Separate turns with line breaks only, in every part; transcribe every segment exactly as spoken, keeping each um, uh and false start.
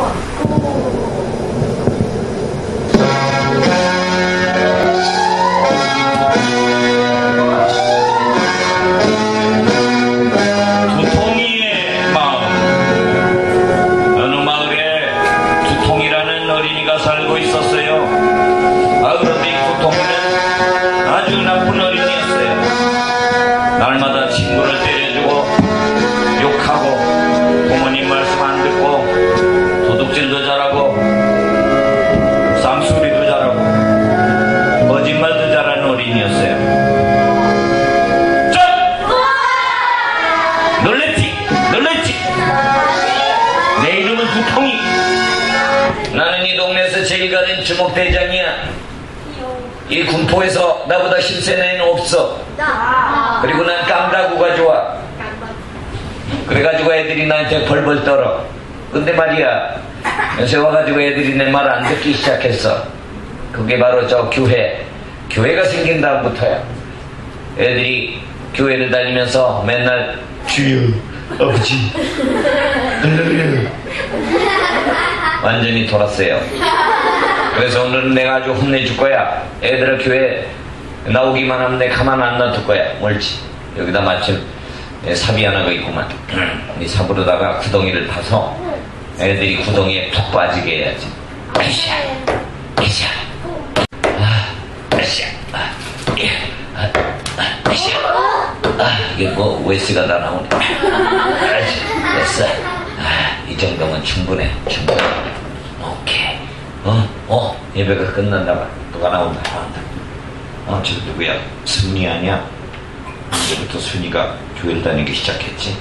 주먹대장이야. 이 군포에서 나보다 힘센 애는 없어. 그리고 난 깡다구가 좋아. 그래가지고 애들이 나한테 벌벌 떨어. 근데 말이야, 요새 와가지고 애들이 내 말 안 듣기 시작했어. 그게 바로 저 교회 교회가 생긴 다음부터야. 애들이 교회를 다니면서 맨날 주여 아버지 완전히 돌았어요. 그래서 오늘은 내가 아주 혼내줄 거야. 애들아 교회 나오기만 하면 내가 가만 안 놔둘 거야. 옳지. 여기다 마침 삽이 하나가 있구만. 이 삽으로다가 구덩이를 파서 애들이 구덩이에 푹 빠지게 해야지. 아이샤 아이샤 아이샤 아이샤 아, 이게 뭐 웨스가 다 나오네. 됐어. 아, 이 정도면 충분해. 충분해. 오케이. 어? 어? 예배가 끝났나 봐. 누가 나온다, 나온다. 어, 저 누구야? 순이 아니야? 이제부터 순이가 교회를 다니기 시작했지.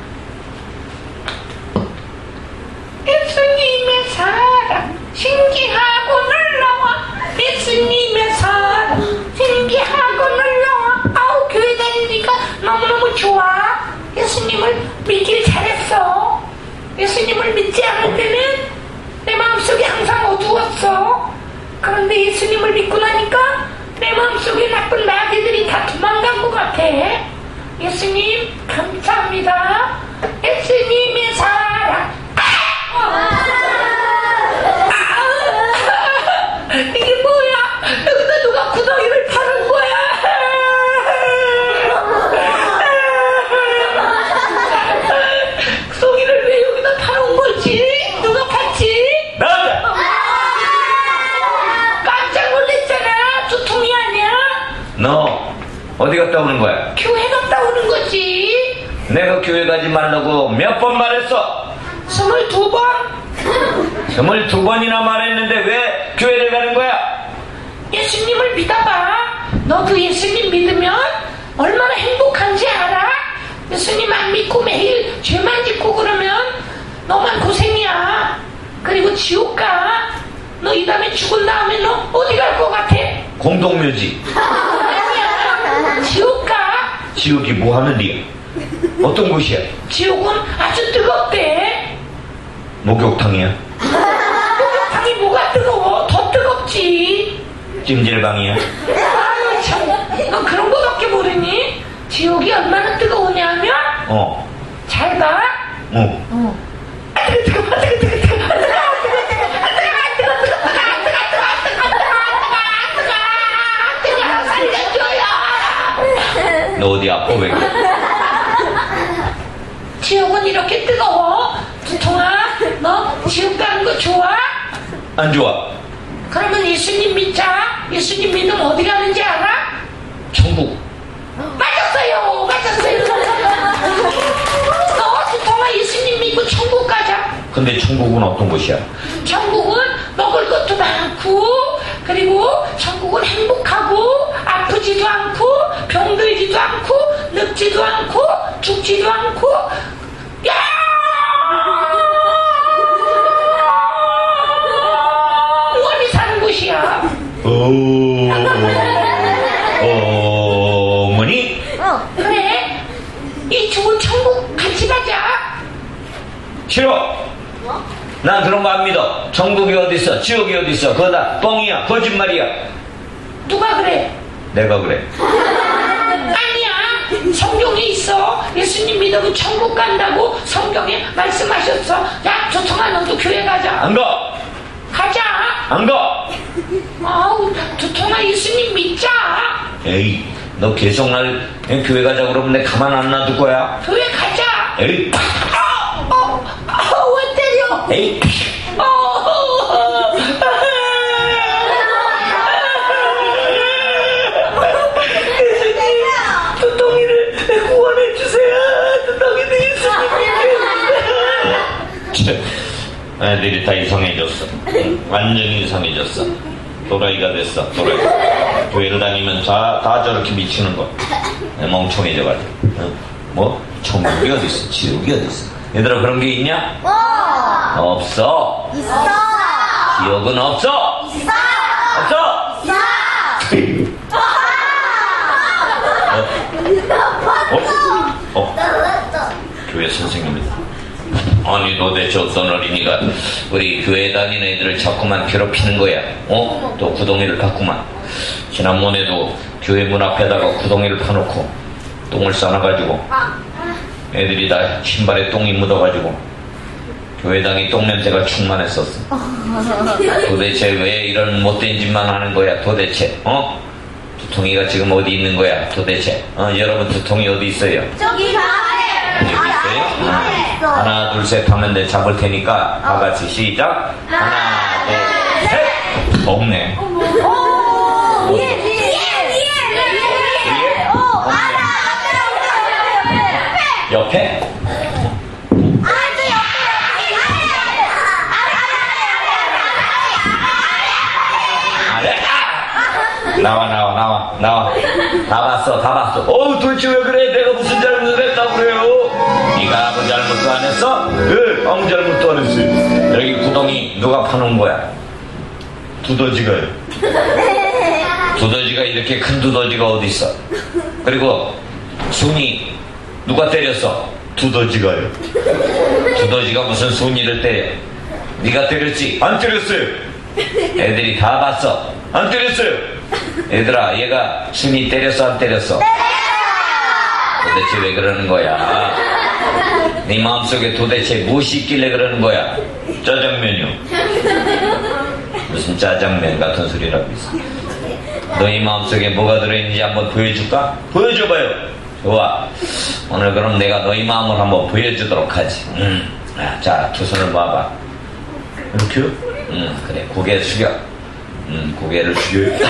예수님의 사랑 신기하고 놀라워. 예수님의 사랑 신기하고 놀라워. 아우, 교회 다니니까 너무너무 좋아. 예수님을 믿길 잘했어. 예수님을 믿지 않을 때는 내 마음속이 항상 어두웠어. 그런데 예수님을 믿고 나니까 내 마음속에 나쁜 마귀들이 다 도망간 것 같아. 예수님 감사합니다. 예수님의 사랑. 아! 아! 이게 뭐야? 여기다 누가 구덩이를 파는 거야? 구덩이를 왜 여기다 파는 거지? 누가 팠지?
나다!
깜짝 놀랐잖아. 두통이 아니야?
너 어디 갔다 오는 거야?
교회 갔다 오는 거지.
내가 교회 가지 말라고 몇 번 말했어?
스물두 번?
스물두 번이나 말했는데 왜 교회를 가는 거야?
예수님을 믿어봐. 너도 예수님 믿으면 얼마나 행복한지 알아? 예수님 안 믿고 매일 죄만 짓고 그러면 너만 고생이야. 그리고 지옥 가. 너 이 다음에 죽은 다음에 너 어디 갈 것 같아?
공동묘지.
아니야. 지옥 가.
지옥이 뭐 하는 데야? 어떤 곳이야?
지옥은 아주 뜨겁대.
목욕탕이야?
목욕탕이 뭐가 뜨거워? 더 뜨겁지.
찜질방이야?
아유 참, 너 그런 거밖에 모르니? 지옥이 얼마나 뜨거우냐면
어.
잘 봐.
어.
어. 아, 뜨거 뜨거 뜨거 뜨거 뜨거 뜨거 뜨거
너 어디 아파 왜 그래?
지옥은 이렇게 뜨거워. 두통아, 너 지옥 가는 거 좋아?
안 좋아.
그러면 예수님 믿자. 예수님 믿으면 어디 가는지 알아?
천국.
맞았어요. 맞았어요. 너 두통아 예수님 믿고 천국 가자.
근데 천국은 어떤 곳이야?
천국은 먹을 것도 많고, 그리고 천국은 행복하고, 아프지도 않고, 병들지도 않고, 늙지도 않고, 죽지도 않고, 야! 원이 사는 곳이야.
오, 어머니?
어, 그래. 이 좋은 천국 같이 가자.
싫어. 난 그런 거 안 믿어. 천국이 어딨어? 지옥이 어딨어? 그거 다 뻥이야. 거짓말이야.
누가 그래?
내가 그래.
아니야. 성경에 있어. 예수님 믿으면 천국 간다고 성경에 말씀하셨어. 야, 두통아, 너도 교회 가자.
안 가.
가자.
안 가.
아우, 두통아, 예수님 믿자.
에이, 너 계속 날 교회 가자 그러면 내 가만 안 놔둘 거야.
교회 가자.
에이.
아, 어, 아, 왜 때려?
에이.
어, 어, 두통이를 구원해 주세요. 두통이도 예수님.
애들이 다 이상해졌어. 완전히 이상해졌어. 도라이가 됐어. 도라이. 교회를 다니면 다, 다 저렇게 미치는 거. 멍청해져가지고. 어? 뭐? 천국이 어딨어? 지옥이 어딨어? 얘들아, 그런 게 있냐?
어.
없어.
있어.
지옥은 없어.
있어.
없어.
있어.
어? 어? 어?
놀랐어.
교회 선생님이다. 아니 도대체 어떤 어린이가 우리 교회 다니는 애들을 자꾸만 괴롭히는 거야. 어? 또 구덩이를 팠구만. 지난번에도 교회 문 앞에다가 구덩이를 파놓고 똥을 싸놔가지고 애들이 다 신발에 똥이 묻어가지고 교회당이 똥냄새가 충만했었어. 도대체 왜 이런 못된 짓만 하는 거야 도대체? 어? 두통이가 지금 어디 있는 거야 도대체? 어? 여러분 두통이 어디 있어요?
저기 가래.
여기 있어요? 어. 하나 둘 셋 하면 내 잡을 테니까 다 같이 시작. 하나 둘 셋. 없네.
오. 위에 위에 위에 위에. 오. 알아. 옆에 옆에
옆에?
아저 옆에
아래? 나와 나와 나와 나와. 다 봤어 다 봤어. 어우 도대체 왜 그래? 내가 무슨 잘못을 했다고 그래요? 네가 아무 잘못도 안 했어? 네 아무 잘못도 안 했어. 여기 구덩이 누가 파놓은 거야? 두더지가요. 두더지가 이렇게 큰 두더지가 어디 있어? 그리고 순이 누가 때렸어? 두더지가요. 두더지가 무슨 순이를 때려? 네가 때렸지? 안 때렸어요. 애들이 다 봤어. 안 때렸어요. 얘들아 얘가 순이 때렸어 안 때렸어? 도대체 왜 그러는 거야? 네 마음속에 도대체 무엇이 있길래 그러는 거야? 짜장면이요. 무슨 짜장면 같은 소리라고 있어. 너희 마음속에 뭐가 들어있는지 한번 보여줄까? 보여줘봐요. 좋아. 오늘 그럼 내가 너희 마음을 한번 보여주도록 하지. 음. 자, 두 손을 모아봐. 이렇게요? 음, 그래. 고개 숙여. 음, 고개를 숙여.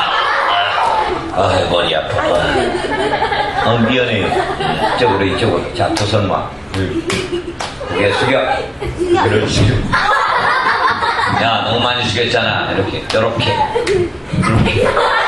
아, 머리 아파. 어, 미안해요. 음, 이쪽으로, 이쪽으로. 자, 두 손 모아. 고개 숙여. 고개를 숙여. 야, 너무 많이 숙였잖아. 이렇게, 요렇게. 이렇게.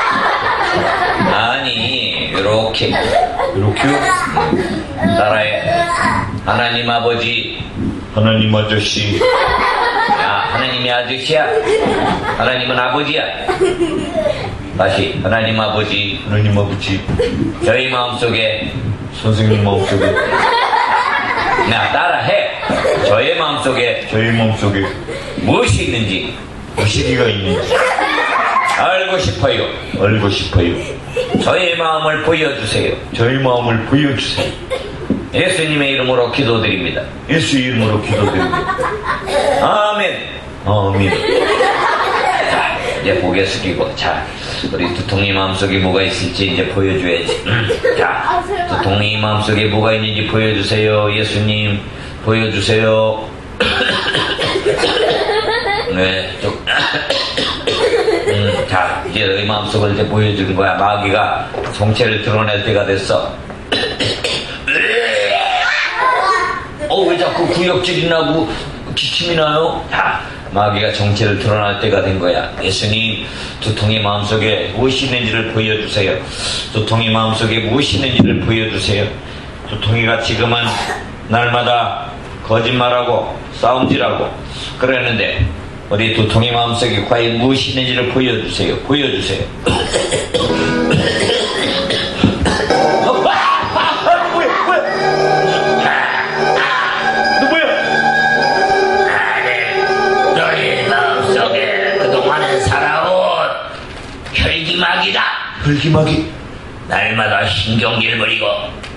아니, 요렇게. 요렇게요? 음, 따라해. 하나님 아버지. 하나님 아저씨. 야, 하나님이 아저씨야. 하나님은 아버지야. 다시, 하나님 아버지. 하나님 아버지. 저희 마음속에. 선생님 마음속에. 야, 따라해. 저의 마음속에. 저희 마음속에. 무엇이 있는지. 무엇이가 있는지. 알고 싶어요. 알고 싶어요. 저의 마음을 보여주세요. 저의 마음을 보여주세요. 예수님의 이름으로 기도드립니다. 예수 이름으로 기도드립니다. 아멘. 아멘. 자, 이제 고개 숙이고, 자, 우리 두통이 마음속에 뭐가 있을지 이제 보여줘야지. 음, 자, 두통이 마음속에 뭐가 있는지 보여주세요. 예수님, 보여주세요. 네, 좀. 음, 자, 이제 너희 마음속을 이제 보여주는 거야. 마귀가 정체를 드러낼 때가 됐어. 어, 왜 자꾸 구역질이 나고 기침이 나요? 자, 마귀가 정체를 드러날 때가 된 거야. 예수님, 두통이 마음속에 무엇이 있는지를 보여주세요. 두통이 마음속에 무엇이 있는지를 보여주세요. 두통이가 지금은 날마다 거짓말하고 싸움질하고 그랬는데 우리 두통이 마음속에 과연 무엇이 있는지를 보여주세요. 보여주세요. 혈기마귀다. 혈기마귀. 날마다 신경질 부리고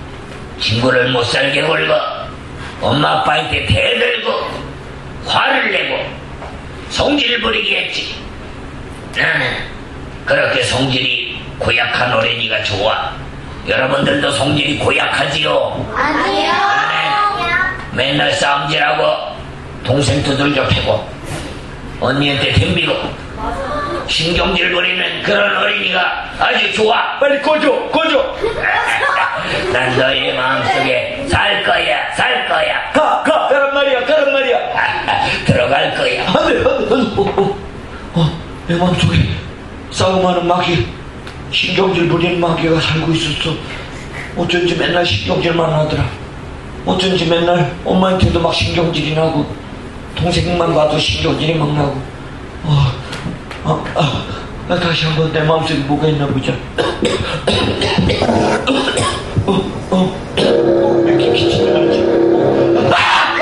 친구를 못살게 굴고 엄마 아빠한테 대들고 화를 내고 성질 부리게 했지. 나는 그렇게 성질이 고약한 어린이가 좋아. 여러분들도 성질이 고약하지요?
아니요.
맨날 싸움질하고 동생 두들겨 패고 언니한테 덤비고 신경질 부리는 그런 어린이가 아주 좋아.
빨리 꺼줘, 꺼줘.
난 너의 마음속에 살 거야, 살 거야.
가, 가, 가란 말이야, 가란 말이야.
들어갈 거야.
안 돼, 안 돼, 안 돼. 어, 어, 어, 내 마음속에 싸움하는 마귀, 신경질 부리는 마귀가 살고 있었어. 어쩐지 맨날 신경질만 하더라. 어쩐지 맨날 엄마한테도 막 신경질이 나고 동생만 봐도 신경질이 막 나고. 어, 아, 아, 아, 다시 한번 내 마음속에 뭐가 있나 보자. 어, 어, 어, 왜 이렇게 기침이 나지? 아!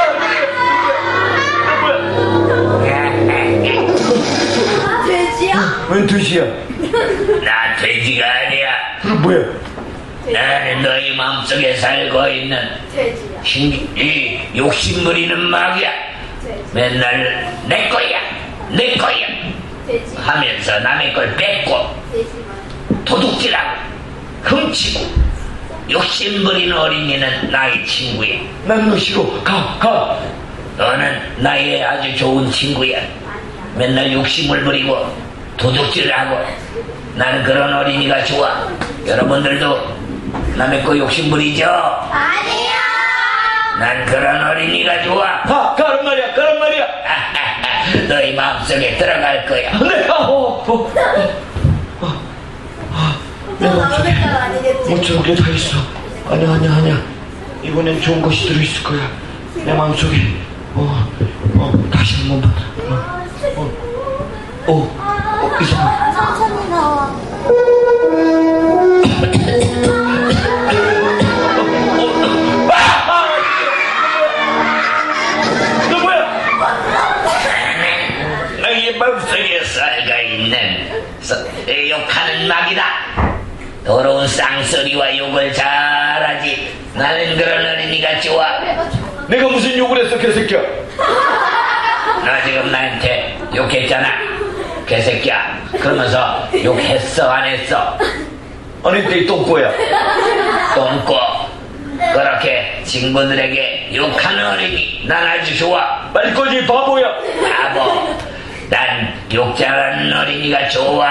돼지야?
웬 돼지야?
나 돼지가 아니야.
그럼 뭐야?
나는 너희 마음속에 살고 있는
돼지야.
신, 이 욕심 부리는 마귀야.
돼지.
맨날 내 거야, 내 거야
돼지.
하면서 남의 걸 뺏고
돼지만.
도둑질하고 훔치고 욕심 부리는 어린이는 나의 친구야.
난 너 싫어. 가, 가.
너는 나의 아주 좋은 친구야. 맨날 욕심을 부리고 도둑질을 하고. 나는 그런 어린이가 좋아. 여러분들도 남의 거 욕심 부리죠?
아니요.
난 그런 어린이가 좋아.
가, 가란 말이야, 가란 말이야.
너희 마음속에 들어갈 거야.
안 돼, 아, 어, 어, 어, 어, 내 마음속에 뭐 저런 게 다 있어. 아니야, 아니야, 아니야. 이번엔 좋은 것이 들어있을 거야. 내 마음속에. 어, 어, 다시 한 번만. 어, 어, 어, 어, 이상해.
천천히 나와.
너 뭐야?
너희 마음속에 살가 있는 서- 욕하는 마귀다. 더러운 쌍소리와 욕을 잘하지. 나는 그런 어린이가 좋아.
내가 무슨 욕을 했어, 개새끼야?
너 지금 나한테 욕했잖아, 개새끼야. 그러면서 욕했어, 안 했어?
아니, 내 똥꼬야.
똥꼬. 그렇게 친구들에게 욕하는 어린이 난 아주 좋아.
빨리 꺼져, 이 바보야.
바보. 난 욕 잘하는 어린이가 좋아.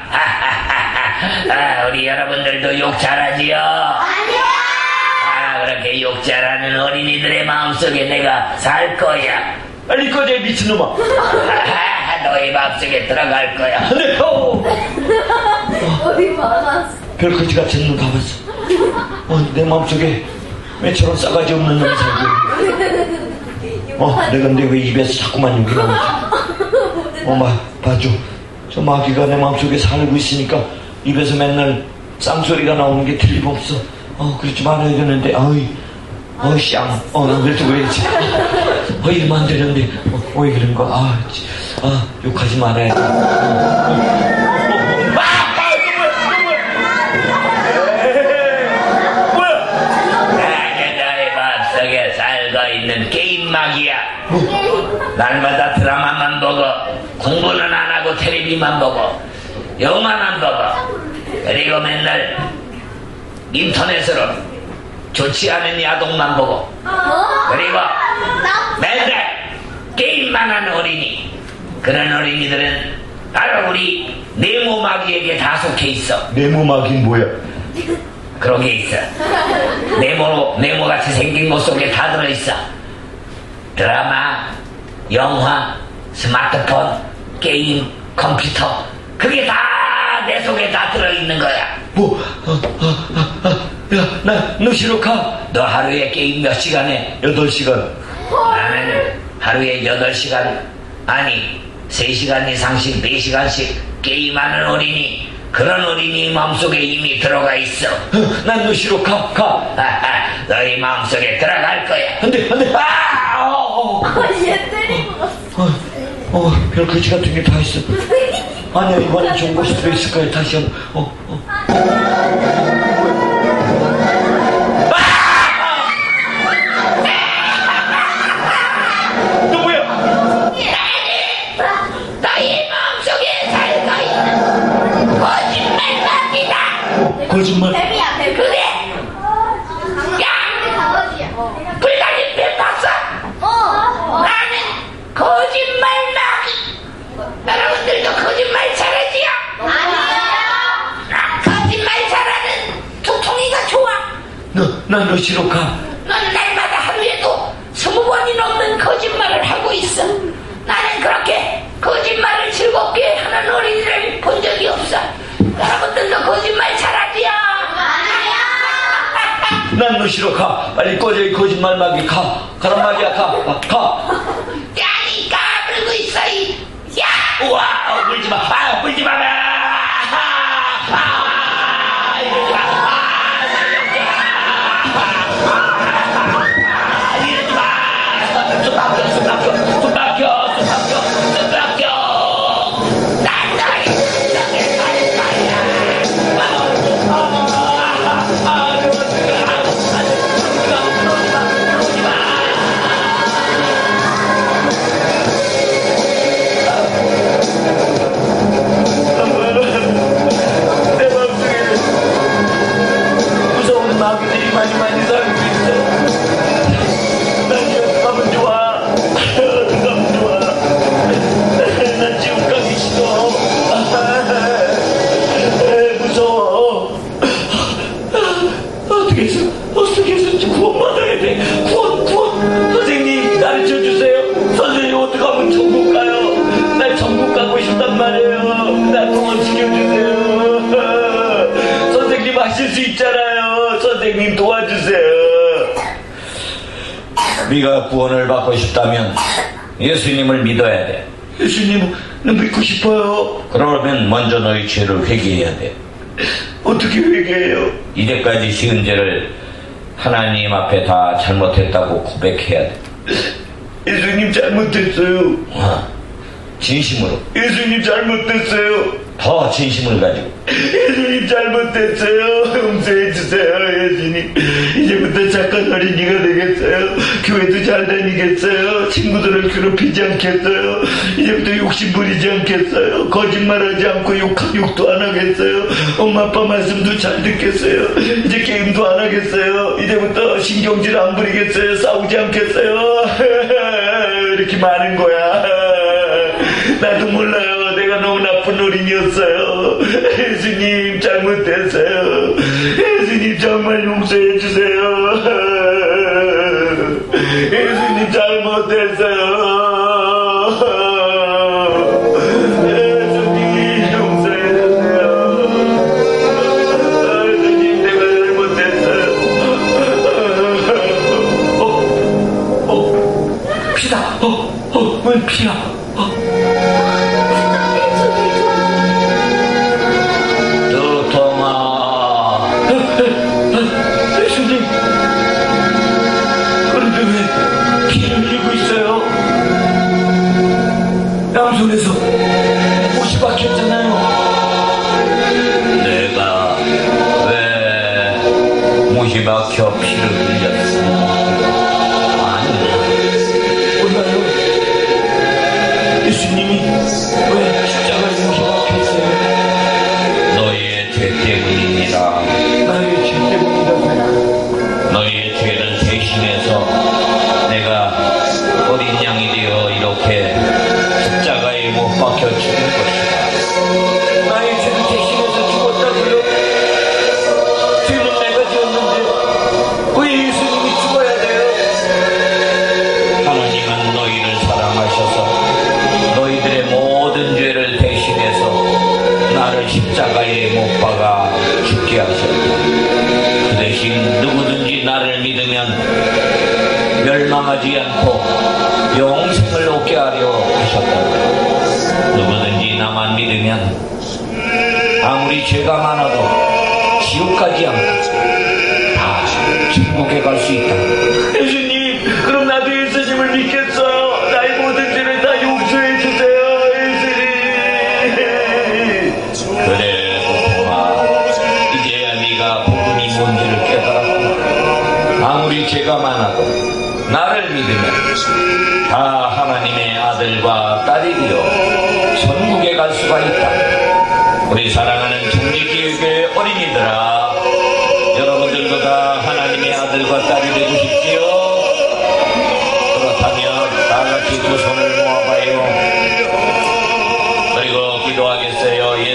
아, 우리 여러분들도 욕 잘하지요?
아니요.
아, 그렇게 욕 잘하는 어린이들의 마음속에 내가 살 거야.
빨리 꺼져, 이 미친놈아.
아, 너희 마음속에 들어갈 거야.
안 돼, 어.
어디 많았어.
별거지 같은 놈 가봤어. 어, 내 마음속에 왜 저런 싸가지 없는 놈이 살고 있는. 어, 내가 내 왜 입에서 자꾸만 욕이 나오지? 어, 마, 봐줘. 저 마귀가 내 마음속에 살고 있으니까 입에서 맨날 쌍소리가 나오는 게 틀림없어. 어, 그러지 말아야 되는데, 어이, 어이, 쌍. 어, 나 왜 또 그랬지? 어, 이러면 안 되는데, 어, 왜 그런 거? 아, 지, 아, 욕하지 말아야 돼. 어, 어, 어, 어.
있는 게임 마귀야. 날마다 드라마만 보고 공부는 안 하고 텔레비만 보고 영화만 보고 그리고 맨날 인터넷으로 좋지 않은 야동만 보고 그리고 맨날 게임만 하는 어린이. 그런 어린이들은 바로 우리 네모 마귀에게 다 속해 있어.
네모 마귀는 뭐야?
그런 게 있어. 네모, 네모같이 생긴 것 속에 다 들어있어. 드라마, 영화, 스마트폰, 게임, 컴퓨터. 그게 다 내 속에 다 들어있는 거야.
뭐, 어, 어, 어, 어. 야, 나, 너 싫어, 가.
너 하루에 게임 몇 시간 해?
여덟 시간.
나는 하루에 여덟 시간, 아니, 세 시간 이상씩, 네 시간씩 게임하는 어린이. 그런 어린이 마음속에 이미 들어가 있어.
어, 난 너 싫어, 가, 가.
너희 마음속에 들어갈 거야.
안 돼, 안 돼. 아! 어, 어,
얘 때리고 갔어.
어, 어, 별 거지 같은 게 다 있어. 아니야, 이번엔 좋은 것이 들어있을 거야, 다시 한 번. 어, 어. 아! 거짓말.
뱀이야, 뱀.
그래. 야,
강아지야.
불가진 뱀 봤어?
어.
나는 거짓말 마귀. 여러분들도 거짓말 잘하지요?
아니야.
나 거짓말 잘하는 두통이가 좋아.
너, 난 너 싫어 가.
넌 날마다 하루에도 스무 번이 넘는 거짓말을 하고 있어. 나는 그렇게 거짓말을 즐겁게 하는 어린이를 본 적이 없어. 여러분들도 거짓말 잘하지요?
아니야.
난 너 싫어 가. 빨리 꺼져 이 거짓말 마귀 가. 가란 말이야 가. 가. 가.
야니 까불고 있어 이. 야!
우와 어, 물지마. 아 물지마. 아, 아, 이러지 마. 아, 살려줘. 아, 이러지 마. 손 닦여 손 닦여 손 닦여 손 닦여 손 닦여.
난 너희
닦여 갈 거야. 아, 아, 아, 내 맘속에 무서운 마귀들이 많이 많이 살고 있어. 난 지옥 가면 좋아. 어디 가면 좋아. 난 지옥 가기 싫어. 무서워. 어떻게 해서 어떻게 해서 구원받아야 돼. 구원 구원. 선생님 가르쳐 주세요. 선생님 어떻게 하면 천국 가요. 나 천국 가고 싶단 말이에요. 나 구원 시켜주세요. 선생님 하실 수 있잖아요. 선생님 도와주세요.
네가 구원을 받고 싶다면 예수님을 믿어야 돼.
예수님은 믿고 싶어요.
그러면 먼저 너희 죄를 회개해야 돼.
어떻게 회개해요?
이제까지 지은 죄를 하나님 앞에 다 잘못했다고 고백해야 돼.
예수님 잘못했어요.
어, 진심으로,
예수님 잘못했어요.
더 진심을 가지고.
예수님 잘못했어요. 용서해주세요. 예수님 이제부터 착한 어린이가 되겠어요. 교회도 잘 다니겠어요. 친구들을 괴롭히지 않겠어요. 이제부터 욕심 부리지 않겠어요. 거짓말하지 않고 욕, 욕도 안 하겠어요. 엄마 아빠 말씀도 잘 듣겠어요. 이제 게임도 안 하겠어요. 이제부터 신경질 안 부리겠어요. 싸우지 않겠어요. 이렇게 많은 거야. 나도 몰라요. 내가 너무 나쁜 어린이였어요. 예수님 잘못했어요. 예수님 정말 용서해 주세요. 예수님 잘못했어요. 예수님 용서해 주세요. 예수님 내가 잘못했어요. 어? 어? 피다. 어? 어? 왜 피야? 어? 예수님, 그런데 왜 피를 흘리고 있어요? 양손에서 옷이 박혔잖아요.
내가 왜 못이 박혀 피를 흘렸어? 아니야.
몰라요. 예수님이 왜 십자가에 못이 박혔어요?
너희의 죄 때문입니다.
나의 죄 때문이라고요.
너희의 죄를 대신해서 내가 어린 양이 되어 이렇게 십자가에 못 박혀 죽은 것이다.
나의 죄를 대신해서 죽었다고요? 죄는 내가 지었는데 왜 예수님이 죽어야 돼요?
하나님은 너희를 사랑하셔서 너희들의 모든 죄를 대신해서 나를 십자가에 못 박아 죽게 하셨다. 그 대신 누구든지 나를 믿으면 멸망하지 않고 영생을 얻게 하려 하셨다. 누구든지 나만 믿으면 아무리 죄가 많아도 지옥 가지 않고 다 천국에 갈 수 있다.
예수님, 그럼 나도 예수님을 믿겠어요. 나의 모든 죄를 다 용서해 주세요. 예수님.
그래 보통아, 이제야 네가 복음이 뭔지를 깨달았구나. 아무리 죄가 많아도 나를 믿으면 다 하나님의 아들과 딸이 되어 천국에 갈 수가 있다. 우리 사랑하는 종지교육의 어린이들아,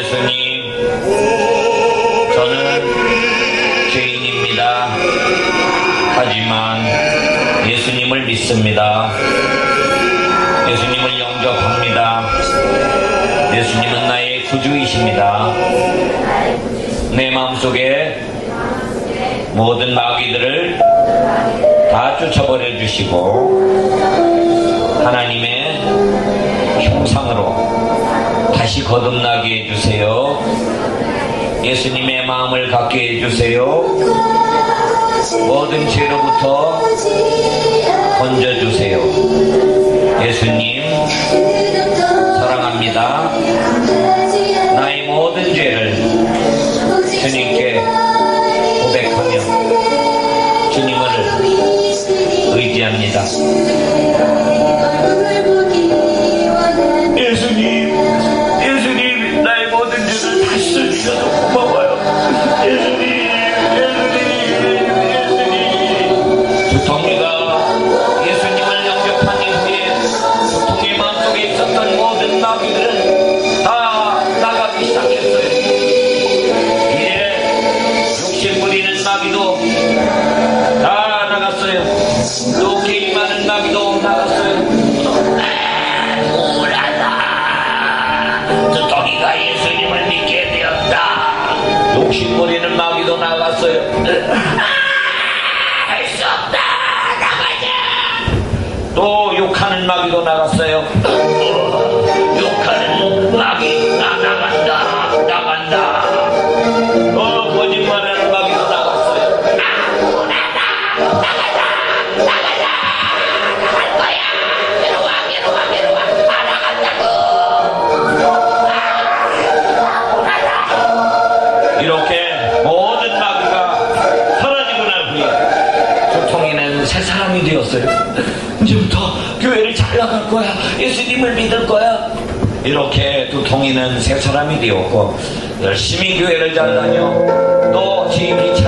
예수님, 저는 죄인입니다. 하지만 예수님을 믿습니다. 예수님을 영접합니다. 예수님은 나의 구주이십니다. 내 마음속에 모든 마귀들을 다 쫓아버려 주시고 하나님의 형상으로 다시 거듭나게 해주세요. 예수님의 마음을 갖게 해주세요. 모든 죄로부터 건져주세요. 예수님 사랑합니다. 나의 모든 죄를 주님께 고백하며 주님을 의지합니다. 예수님, 예수님, 나의 모든 죄를 다 씻어주셔서 고마워요. 예수님, 예수님, 예수님. 두통이가 예수님을 영접한 이후에 두통의 마음속에 있었던 모든 마귀들은 다 나가기 시작했어요. 이제 욕심 부리는 마귀도 다 나갔어요. 또 게임하는 마귀도 나갔어요. 두통이가 예수님을 믿게 되었다. 욕심 부리는 마귀도 나갔어요. 할 수 없다. 나가자. 또 욕하는 마귀도 나갔어요. 욕하는 마귀 나 나간다. 나간다. 어 거짓말하는 마귀도 나갔어요. 나가자. 나가자. 나가자. 나갈 거야. 괴로워 괴로워 괴로워. 아 나간다고. 이렇게 모든 마귀가 사라지고 난 후에 두통이는 새 사람이 되었어요. 이제부터 교회를 잘 나갈 거야. 예수님을 믿을 거야. 이렇게 두통이는 새 사람이 되었고 열심히 교회를 잘 다녀. 또 지임이